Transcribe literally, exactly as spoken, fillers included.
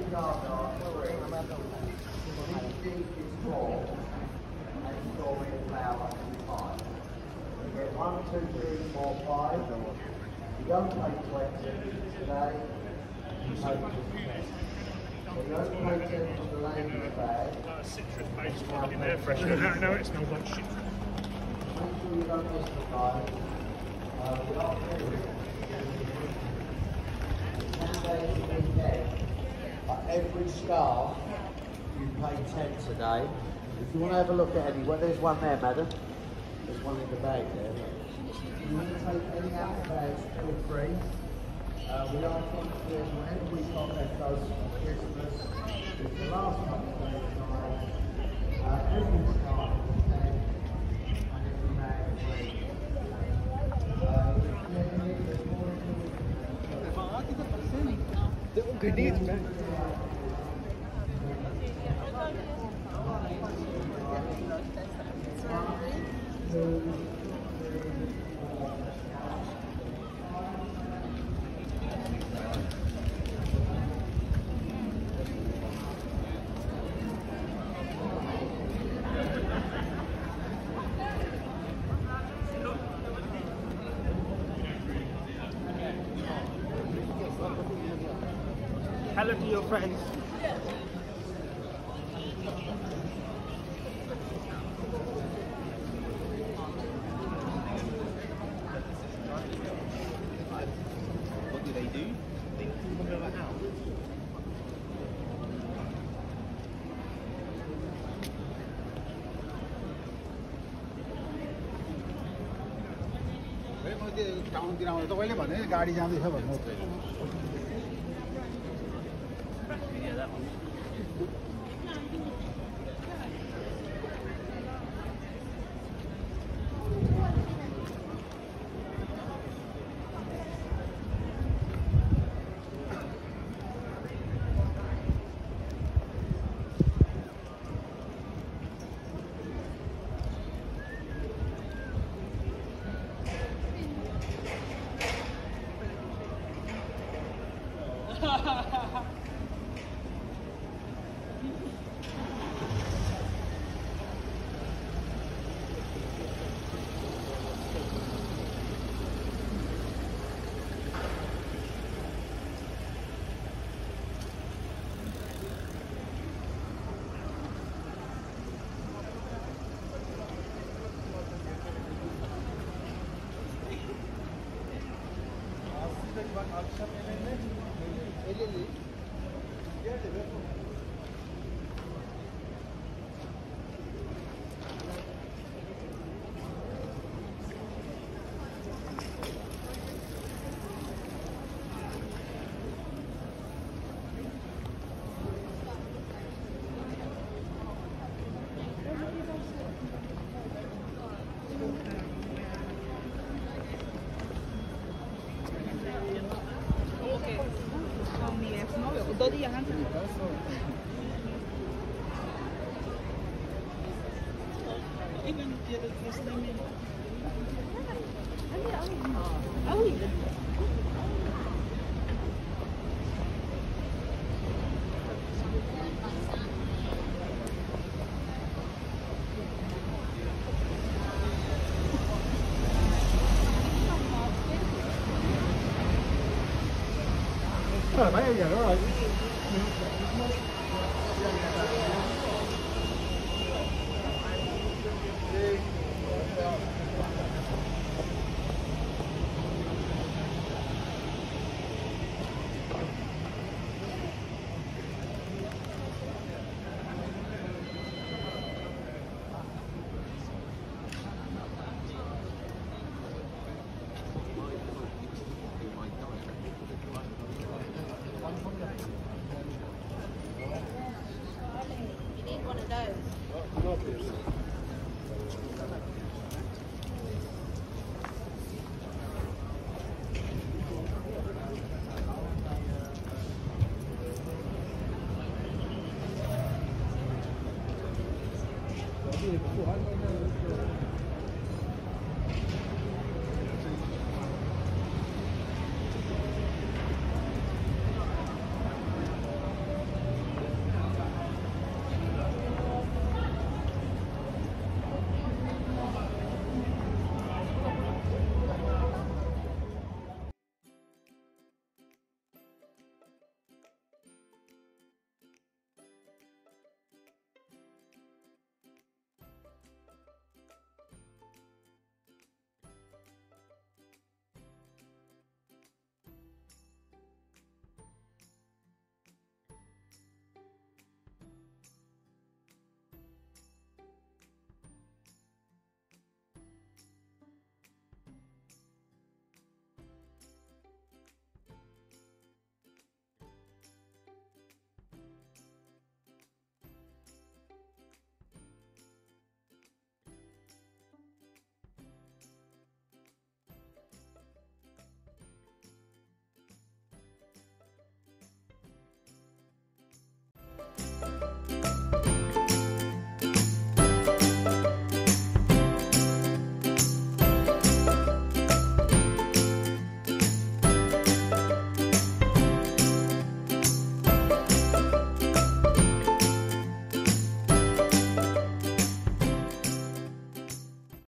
One, two, three, four, five. You don't take twenty today, you take ten. So you don't take ten from the lady's bag. Like a citrus based one in there, fresh out. No, it smells like shit. Make sure you don't miss the guys. Uh, we are free. ten days a weekend. But every scarf, you pay ten today. If you want to have a look at any, well, there's one there, madam. There's one in the bag there. If you want to take any out of the bags, feel free. Uh, we are trying to do whatever we've got left over for Christmas. It's the last couple of days tonight. Uh, every scarf is ten, and every bag is free. Uh, Good news, man. Hello to your friends. What do they do? They pull them over out. टाउनतिर आउँदा तपाईँले भने गाडी जाँदैछ भन्नु akşam yemeğinde elli yerde ver. Dos días antes. Rồi mấy giờ đó rồi. You need one of those.